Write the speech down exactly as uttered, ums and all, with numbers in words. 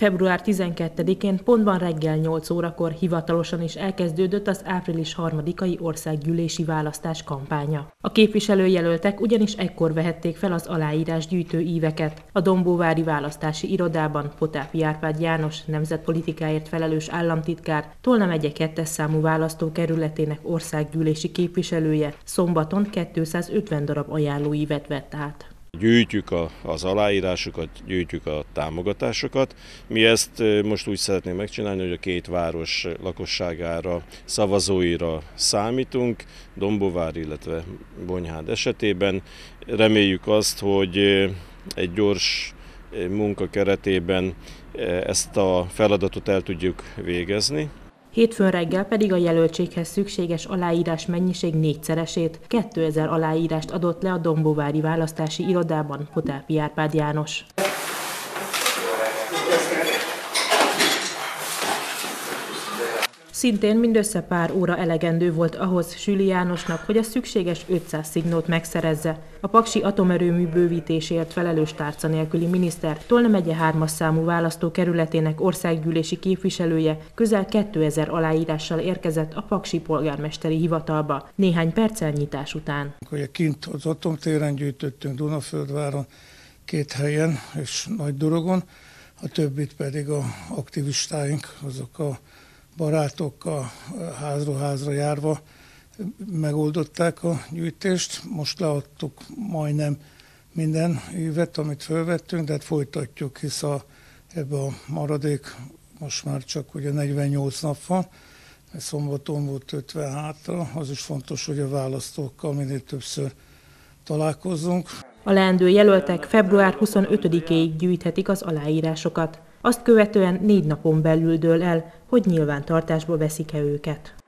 február tizenkettedikén pontban reggel nyolc órakor hivatalosan is elkezdődött az április harmadikai országgyűlési választás kampánya. A képviselőjelöltek ugyanis ekkor vehették fel az aláírásgyűjtő íveket. A dombóvári választási irodában Potápi Árpád János, nemzetpolitikáért felelős államtitkár, Tolna megye kettes számú választókerületének országgyűlési képviselője szombaton kétszázötven darab ajánlóívet vett át. Gyűjtjük a, az aláírásokat, gyűjtjük a támogatásokat. Mi ezt most úgy szeretnénk megcsinálni, hogy a két város lakosságára, szavazóira számítunk, Dombóvár, illetve Bonyhád esetében. Reméljük azt, hogy egy gyors munka keretében ezt a feladatot el tudjuk végezni. Hétfőn reggel pedig a jelöltséghez szükséges aláírás mennyiség négyszeresét, kétezer aláírást adott le a dombóvári választási irodában Potápi Árpád János. Szintén mindössze pár óra elegendő volt ahhoz Süli Jánosnak, hogy a szükséges ötszáz szignót megszerezze. A paksi atomerőmű bővítésért felelős tárca nélküli miniszter, Tolna megye hármas számú választókerületének országgyűlési képviselője közel kétezer aláírással érkezett a paksi polgármesteri hivatalba, néhány perccel nyitás után. Ugye kint az atomtéren gyűjtöttünk, Dunaföldváron, két helyen és Nagydorogon, a többit pedig a aktivistáink, azok a barátokkal házról házra járva megoldották a gyűjtést. Most leadtuk majdnem minden ívet, amit felvettünk, de hát folytatjuk, hisz a, ebbe a maradék most már csak ugye negyvennyolc nap van, szombaton volt ötven hátra, az is fontos, hogy a választókkal minél többször találkozzunk. A leendő jelöltek február huszonötödikéig gyűjthetik az aláírásokat. Azt követően négy napon belül dől el, hogy nyilvántartásba veszik-e őket.